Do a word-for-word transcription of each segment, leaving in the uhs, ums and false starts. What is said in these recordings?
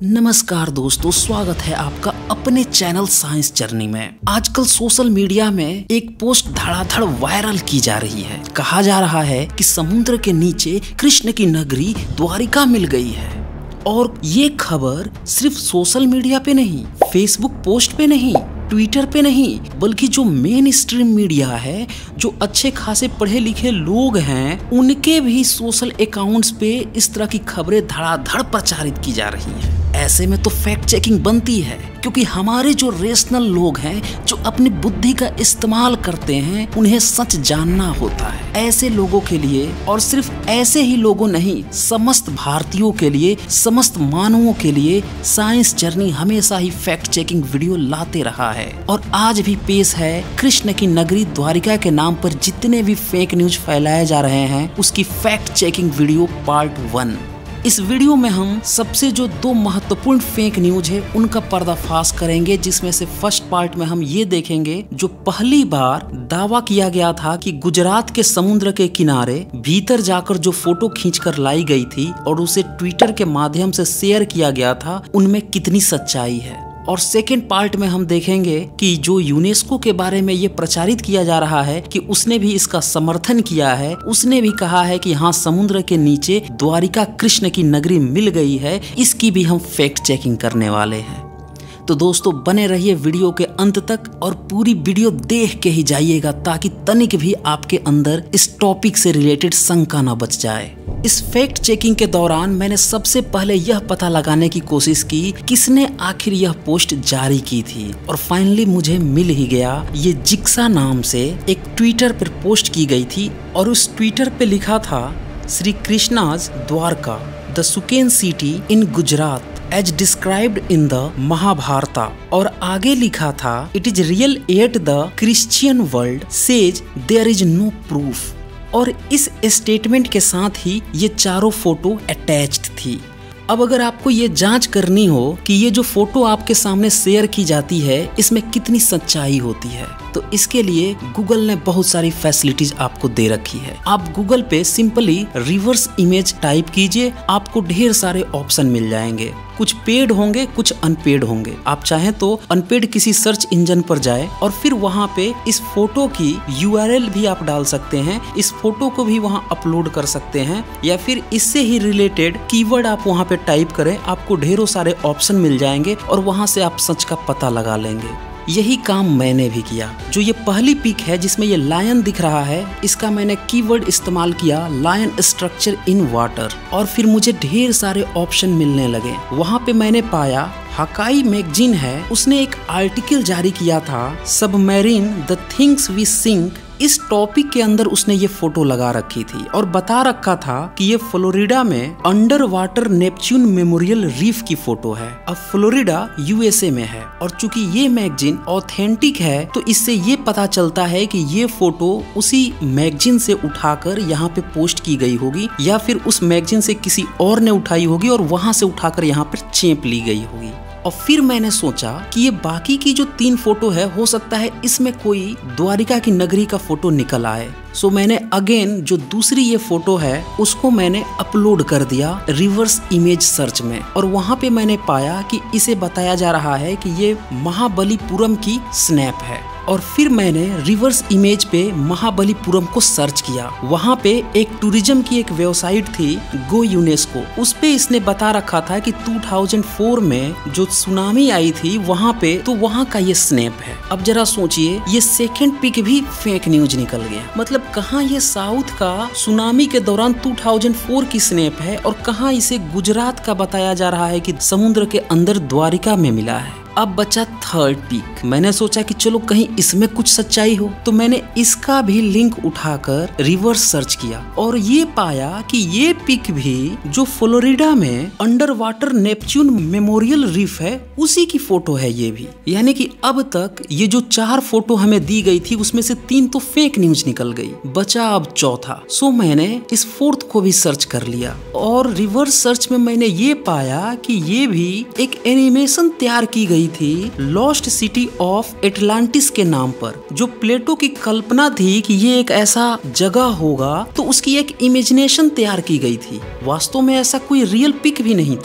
नमस्कार दोस्तों, स्वागत है आपका अपने चैनल साइंस जर्नी में। आजकल सोशल मीडिया में एक पोस्ट धड़ाधड़ वायरल की जा रही है। कहा जा रहा है कि समुद्र के नीचे कृष्ण की नगरी द्वारिका मिल गई है। और ये खबर सिर्फ सोशल मीडिया पे नहीं, फेसबुक पोस्ट पे नहीं, ट्विटर पे नहीं, बल्कि जो मेन स्ट्रीम मीडिया है, जो अच्छे खासे पढ़े लिखे लोग हैं, उनके भी सोशल अकाउंट्स पे इस तरह की खबरें धड़ाधड़ प्रचारित की जा रही हैं। ऐसे में तो फैक्ट चेकिंग बनती है, क्योंकि हमारे जो रेशनल लोग हैं, जो अपनी बुद्धि का इस्तेमाल करते हैं, उन्हें सच जानना होता है। ऐसे लोगों के लिए, और सिर्फ ऐसे ही लोगों नहीं, समस्त भारतीयों के लिए, समस्त मानवों के लिए साइंस जर्नी हमेशा ही फैक्ट चेकिंग वीडियो लाते रहा है। और आज भी पेश है कृष्ण की नगरी द्वारिका के नाम पर जितने भी फेक न्यूज फैलाए जा रहे हैं, उसकी fact checking video part one. इस वीडियो में हम सबसे जो दो महत्वपूर्ण फेक न्यूज है उनका पर्दाफाश करेंगे, जिसमें से फर्स्ट पार्ट में हम ये देखेंगे जो पहली बार दावा किया गया था कि गुजरात के समुद्र के किनारे भीतर जाकर जो फोटो खींचकर लाई गई थी और उसे ट्विटर के माध्यम से शेयर किया गया था, उनमें कितनी सच्चाई है। और सेकेंड पार्ट में हम देखेंगे कि जो यूनेस्को के बारे में ये प्रचारित किया जा रहा है कि उसने भी इसका समर्थन किया है, उसने भी कहा है कि हाँ, समुद्र के नीचे द्वारिका कृष्ण की नगरी मिल गई है, इसकी भी हम फैक्ट चेकिंग करने वाले हैं। तो दोस्तों, बने रहिए वीडियो के अंत तक और पूरी वीडियो देख के ही जाइएगा, ताकि तनिक भी आपके अंदर इस टॉपिक से रिलेटेड शंका न बच जाए। इस फैक्ट चेकिंग के दौरान मैंने सबसे पहले यह पता लगाने की कोशिश की किसने आखिर यह पोस्ट जारी की थी, और फाइनली मुझे मिल ही गया। ये जिक्सा नाम से एक ट्विटर पर पोस्ट की गई थी और उस ट्विटर पे लिखा था, Shri Krishna's Dwarka the sunken city in Gujarat as described in the Mahabharata. और आगे लिखा था, it is real at the Christian world says there is no proof. और इस स्टेटमेंट के साथ ही ये चारों फोटो अटैच्ड थी। अब अगर आपको ये जांच करनी हो कि ये जो फोटो आपके सामने शेयर की जाती है, इसमें कितनी सच्चाई होती है, तो इसके लिए गूगल ने बहुत सारी फैसिलिटीज आपको दे रखी है। आप गूगल पे सिंपली रिवर्स इमेज टाइप कीजिए, आपको ढेर सारे ऑप्शन मिल जाएंगे। कुछ पेड होंगे, कुछ अनपेड होंगे। आप चाहें तो अनपेड किसी सर्च इंजन पर जाए और फिर वहाँ पे इस फोटो की यू आर एल भी आप डाल सकते हैं, इस फोटो को भी वहाँ अपलोड कर सकते हैं, या फिर इससे ही रिलेटेड कीवर्ड आप वहाँ पे टाइप करें, आपको ढेरों सारे ऑप्शन मिल जाएंगे और वहाँ से आप सच का पता लगा लेंगे। यही काम मैंने भी किया। जो ये पहली पिक है जिसमें ये लायन दिख रहा है, इसका मैंने कीवर्ड इस्तेमाल किया, लायन स्ट्रक्चर इन वाटर, और फिर मुझे ढेर सारे ऑप्शन मिलने लगे। वहाँ पे मैंने पाया हकाई मैगजीन है, उसने एक आर्टिकल जारी किया था, submarine the things we sink. इस टॉपिक के अंदर उसने ये फोटो लगा रखी थी और बता रखा था कि ये फ्लोरिडा में under water Neptune memorial reef की फोटो है। अब फ्लोरिडा यूएसए में है, और चूंकि ये मैगजीन ऑथेंटिक है, तो इससे ये पता चलता है कि ये फोटो उसी मैगजीन से उठाकर यहाँ पे पोस्ट की गई होगी, या फिर उस मैगजीन से किसी और ने उठाई होगी और वहां से उठाकर यहाँ पर चेप ली गई होगी। और फिर मैंने सोचा कि ये बाकी की जो तीन फोटो है, हो सकता है इसमें कोई द्वारिका की नगरी का फोटो निकल आए। सो मैंने अगेन जो दूसरी ये फोटो है, उसको मैंने अपलोड कर दिया रिवर्स इमेज सर्च में, और वहाँ पे मैंने पाया कि इसे बताया जा रहा है कि ये महाबलीपुरम की स्नैप है। और फिर मैंने रिवर्स इमेज पे महाबलीपुरम को सर्च किया। वहाँ पे एक टूरिज्म की एक वेबसाइट थी, गो यूनेस्को, उस पे इसने बता रखा था कि दो हज़ार चार में जो सुनामी आई थी वहाँ पे, तो वहाँ का ये स्नैप है। अब जरा सोचिए, ये सेकेंड पिक भी फेक न्यूज निकल गया। मतलब कहाँ ये साउथ का सुनामी के दौरान दो हज़ार चार की स्नैप है, और कहाँ इसे गुजरात का बताया जा रहा है कि समुद्र के अंदर द्वारिका में मिला है। अब बचा थर्ड पिक। मैंने सोचा कि चलो कहीं इसमें कुछ सच्चाई हो, तो मैंने इसका भी लिंक उठाकर रिवर्स सर्च किया और ये पाया कि ये पिक भी जो फ्लोरिडा में under water Neptune memorial reef है, उसी की फोटो है ये भी। यानी कि अब तक ये जो चार फोटो हमें दी गई थी, उसमें से तीन तो फेक न्यूज निकल गई, बचा अब चौथा। सो मैंने इस फोर्थ को भी सर्च कर लिया, और रिवर्स सर्च में मैंने ये पाया कि ये भी एक एनिमेशन तैयार की गई थी लॉस्ट सिटी ऑफ एटलांटिस के नाम पर। जो प्लेटो की कल्पना थी कि ये एक ऐसा जगह होगा, तो उसकी एक इमेजिनेशन तैयार की गई थी। वास्तव में ऐसा कोई रियल पिक भी नहीं था।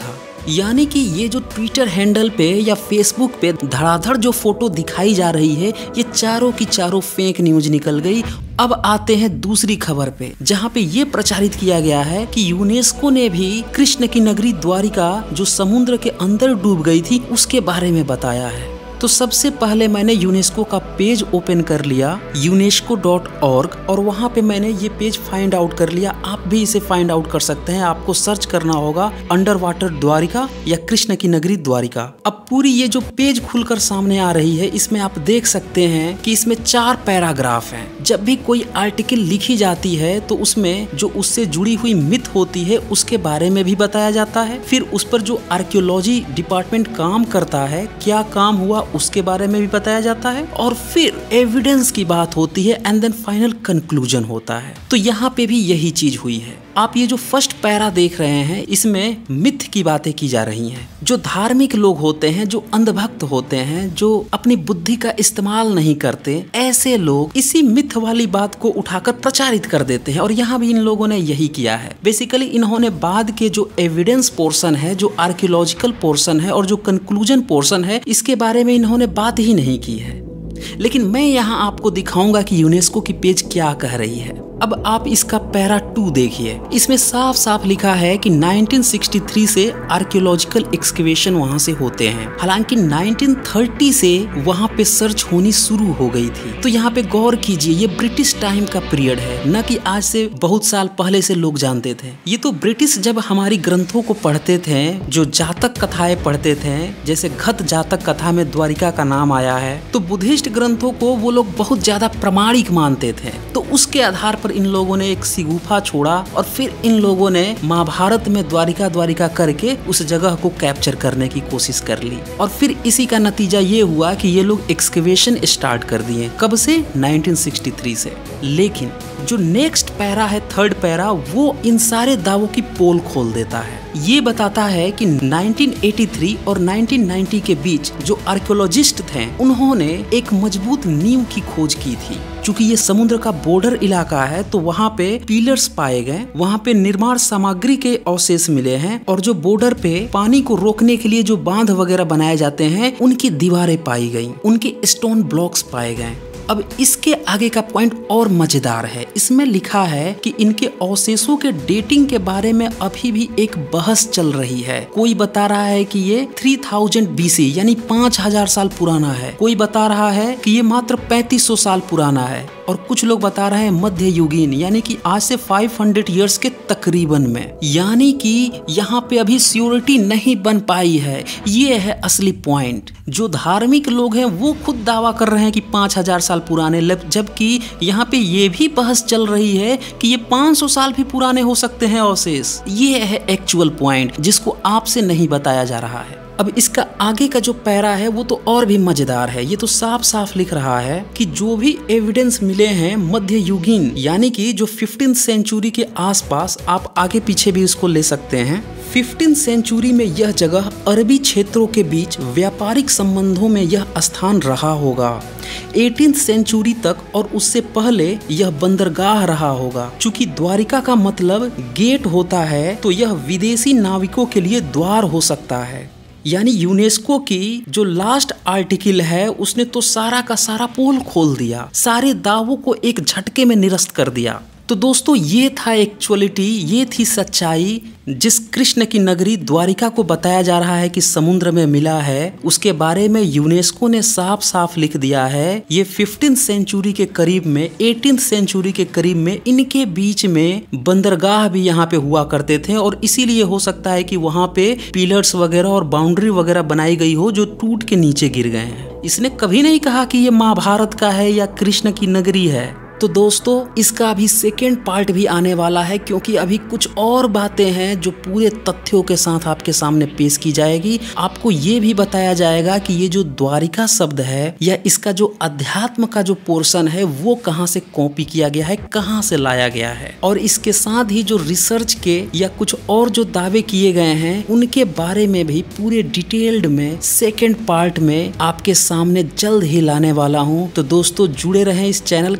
यानी कि ये जो ट्विटर हैंडल पे या फेसबुक पे धड़ाधड़ जो फोटो दिखाई जा रही है, ये चारों की चारों फेक न्यूज निकल गई। अब आते हैं दूसरी खबर पे, जहाँ पे ये प्रचारित किया गया है कि यूनेस्को ने भी कृष्ण की नगरी द्वारिका जो समुद्र के अंदर डूब गई थी उसके बारे में बताया है। तो सबसे पहले मैंने यूनेस्को का पेज ओपन कर लिया यूनेस्को डॉट ऑर्ग और वहाँ पे मैंने ये पेज फाइंड आउट कर लिया। आप भी इसे फाइंड आउट कर सकते हैं। आपको सर्च करना होगा अंडर वाटर द्वारिका या कृष्ण की नगरी द्वारिका। अब पूरी ये जो पेज खुलकर सामने आ रही है, इसमें आप देख सकते हैं कि इसमें चार पैराग्राफ हैं। जब भी कोई आर्टिकल लिखी जाती है तो उसमें जो उससे जुड़ी हुई मिथ होती है उसके बारे में भी बताया जाता है। फिर उस पर जो आर्कियोलॉजी डिपार्टमेंट काम करता है, क्या काम हुआ उसके बारे में भी बताया जाता है, और फिर एविडेंस की बात होती है एंड देन फाइनल कंक्लूजन होता है। तो यहाँ पे भी यही चीज हुई है। आप ये जो फर्स्ट पैरा देख रहे हैं, इसमें मिथ की बातें की जा रही हैं। जो धार्मिक लोग होते हैं, जो अंधभक्त होते हैं, जो अपनी बुद्धि का इस्तेमाल नहीं करते, ऐसे लोग इसी मिथ वाली बात को उठाकर प्रचारित कर देते हैं। और यहाँ भी इन लोगों ने यही किया है। बेसिकली इन्होंने बाद के जो एविडेंस पोर्शन है, जो आर्कियोलॉजिकल पोर्शन है और जो कंक्लूजन पोर्शन है, इसके बारे में इन्होंने बात ही नहीं की है। लेकिन मैं यहाँ आपको दिखाऊंगा कि यूनेस्को की पेज क्या कह रही है। अब आप इसका पैरा टू देखिए। इसमें साफ साफ लिखा है कि नाइनटीन सिक्सटी थ्री से आर्कियोलॉजिकल एक्सकेवेशन वहां से होते हैं। हालांकि नाइनटीन थर्टी से वहां पे सर्च होनी शुरू हो गई थी। तो यहाँ पे गौर कीजिए, ये ब्रिटिश टाइम का पीरियड है, न कि आज से बहुत साल पहले से लोग जानते थे। ये तो ब्रिटिश जब हमारी ग्रंथों को पढ़ते थे, जो जातक कथाएं पढ़ते थे, जैसे घत जातक कथा में द्वारिका का नाम आया है, तो बुद्धिस्ट ग्रंथों को वो लोग बहुत ज्यादा प्रमाणिक मानते थे। तो उसके आधार पर इन लोगों ने एक सिगुफा छोड़ा और फिर इन लोगों ने महाभारत में द्वारिका द्वारिका करके उस जगह को कैप्चर करने की कोशिश कर ली। और फिर इसी का नतीजा ये हुआ कि ये लोग एक्सकेवेशन स्टार्ट कर दिए। कब से? नाइनटीन सिक्सटी थ्री से। लेकिन जो नेक्स्ट पैरा है, थर्ड पैरा, वो इन सारे दावों की पोल खोल देता है। ये बताता है कि नाइनटीन एटी थ्री और नाइनटीन नाइंटी के बीच जो आर्कियोलॉजिस्ट थे, उन्होंने एक मजबूत नींव की खोज की थी। चूंकि ये समुद्र का बॉर्डर इलाका है, तो वहाँ पे पिलर्स पाए गए, वहाँ पे निर्माण सामग्री के अवशेष मिले हैं, और जो बॉर्डर पे पानी को रोकने के लिए जो बांध वगैरह बनाए जाते हैं, उनकी दीवारें पाई गई, उनके स्टोन ब्लॉक्स पाए गए। अब इसके आगे का पॉइंट और मजेदार है। इसमें लिखा है कि इनके अवशेषों के डेटिंग के बारे में अभी भी एक बहस चल रही है। कोई बता रहा है कि ये तीन हज़ार बीसी यानी पाँच हजार साल पुराना है, कोई बता रहा है कि ये मात्र पैंतीस सौ साल पुराना है, और कुछ लोग बता रहे हैं मध्य युगीन यानी कि आज से पाँच सौ इयर्स के तकरीबन में। यानी कि यहाँ पे अभी श्योरिटी नहीं बन पाई है। ये है असली पॉइंट। जो धार्मिक लोग हैं वो खुद दावा कर रहे हैं कि पाँच हजार साल पुराने, जबकि यहाँ पे ये भी बहस चल रही है कि ये पाँच सौ साल भी पुराने हो सकते हैं अवशेष। ये है एक्चुअल पॉइंट जिसको आपसे नहीं बताया जा रहा है। अब इसका आगे का जो पैरा है वो तो और भी मजेदार है। ये तो साफ साफ लिख रहा है कि जो भी एविडेंस मिले हैं मध्य युगीन यानी कि जो फिफ्टीन सेंचुरी के आसपास, आप आगे पीछे भी इसको ले सकते हैं। फिफ्टीन सेंचुरी में यह जगह अरबी क्षेत्रों के बीच व्यापारिक संबंधों में यह स्थान रहा होगा। एटीन्थ सेंचुरी तक और उससे पहले यह बंदरगाह रहा होगा। चूंकि द्वारिका का मतलब गेट होता है, तो यह विदेशी नाविकों के लिए द्वार हो सकता है। यानी यूनेस्को की जो लास्ट आर्टिकल है उसने तो सारा का सारा पोल खोल दिया, सारे दावों को एक झटके में निरस्त कर दिया। तो दोस्तों ये था एक्चुअलिटी, ये थी सच्चाई। जिस कृष्ण की नगरी द्वारिका को बताया जा रहा है कि समुद्र में मिला है, उसके बारे में यूनेस्को ने साफ साफ लिख दिया है। ये फिफ्टीन सेंचुरी के करीब में, एटीन्थ सेंचुरी के करीब में इनके बीच में बंदरगाह भी यहाँ पे हुआ करते थे, और इसीलिए हो सकता है कि वहाँ पे पिलर्स वगैरह और बाउंड्री वगैरह बनाई गई हो जो टूट के नीचे गिर गए हैं। इसने कभी नहीं कहा कि ये महाभारत का है या कृष्ण की नगरी है। तो दोस्तों इसका अभी सेकेंड पार्ट भी आने वाला है, क्योंकि अभी कुछ और बातें हैं जो पूरे तथ्यों के साथ आपके सामने पेश की जाएगी। आपको ये भी बताया जाएगा कि ये जो द्वारिका शब्द है या इसका जो अध्यात्म का जो पोर्शन है वो कहाँ से कॉपी किया गया है, कहाँ से लाया गया है, और इसके साथ ही जो रिसर्च के या कुछ और जो दावे किए गए हैं उनके बारे में भी पूरे डिटेल्ड में सेकेंड पार्ट में आपके सामने जल्द ही लाने वाला हूँ। तो दोस्तों जुड़े रहें इस चैनल के साथ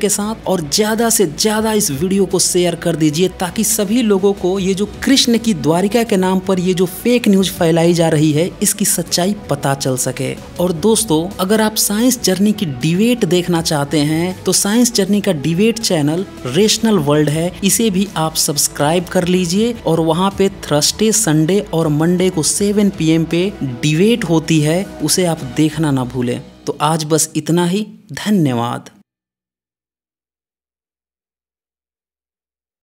और ज्यादा से ज्यादा इस वीडियो को शेयर कर दीजिए ताकि सभी लोगों को ये जो कृष्ण की द्वारिका के नाम पर ये जो फेक न्यूज फैलाई जा रही है इसकी सच्चाई पता चल सके। और दोस्तों, अगर आप साइंस जर्नी की डिबेट देखना चाहते हैं तो साइंस जर्नी का डिबेट चैनल रेशनल वर्ल्ड है, इसे भी आप सब्सक्राइब कर लीजिए। और वहाँ पे थर्सडे, संडे और मंडे को सेवन पी एम पे डिबेट होती है, उसे आप देखना ना भूलें। तो आज बस इतना ही, धन्यवाद।